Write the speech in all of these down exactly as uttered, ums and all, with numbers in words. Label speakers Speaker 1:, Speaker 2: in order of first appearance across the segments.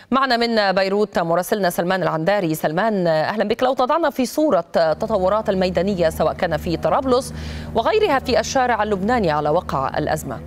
Speaker 1: معنا من بيروت مراسلنا سلمان العنداري. سلمان، أهلا بك. لو تضعنا في صورة تطورات الميدانية سواء كان في طرابلس وغيرها في الشارع اللبناني على وقع الأزمة.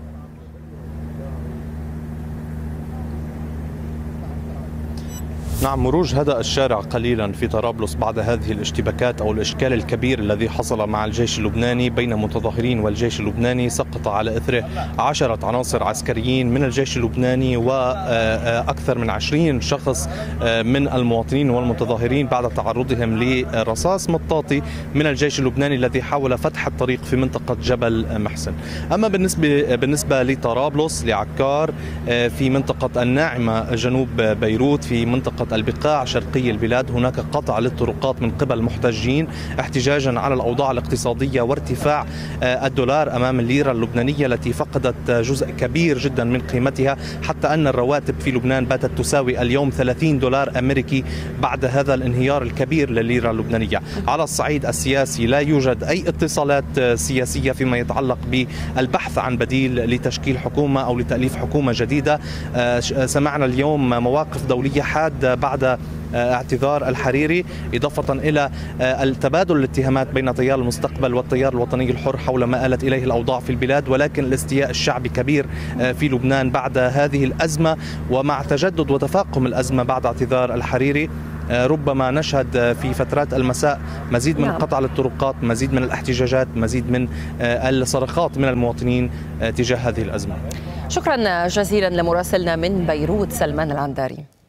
Speaker 2: نعم، مروج هدأ الشارع قليلا في طرابلس بعد هذه الاشتباكات أو الإشكال الكبير الذي حصل مع الجيش اللبناني بين متظاهرين والجيش اللبناني. سقط على إثره عشرة عناصر عسكريين من الجيش اللبناني وأكثر من عشرين شخص من المواطنين والمتظاهرين بعد تعرضهم لرصاص مطاطي من الجيش اللبناني الذي حاول فتح الطريق في منطقة جبل محسن. أما بالنسبة بالنسبة لطرابلس لعكار في منطقة الناعمة جنوب بيروت في منطقة البقاع شرقي البلاد، هناك قطع للطرقات من قبل محتجين احتجاجا على الأوضاع الاقتصادية وارتفاع الدولار أمام الليرة اللبنانية التي فقدت جزء كبير جدا من قيمتها، حتى أن الرواتب في لبنان باتت تساوي اليوم ثلاثين دولار أمريكي بعد هذا الانهيار الكبير للليرة اللبنانية. على الصعيد السياسي لا يوجد أي اتصالات سياسية فيما يتعلق بالبحث عن بديل لتشكيل حكومة أو لتأليف حكومة جديدة. سمعنا اليوم مواقف دولية حادة بعد اعتذار الحريري، إضافة إلى التبادل الاتهامات بين تيار المستقبل والتيار الوطني الحر حول ما آلت إليه الأوضاع في البلاد. ولكن الاستياء الشعبي كبير في لبنان بعد هذه الأزمة، ومع تجدد وتفاقم الأزمة بعد اعتذار الحريري ربما نشهد في فترات المساء مزيد من القطع للطرقات، مزيد من الاحتجاجات، مزيد من الصرخات من المواطنين تجاه هذه الأزمة.
Speaker 1: شكرا جزيلا لمراسلنا من بيروت سلمان العنداري.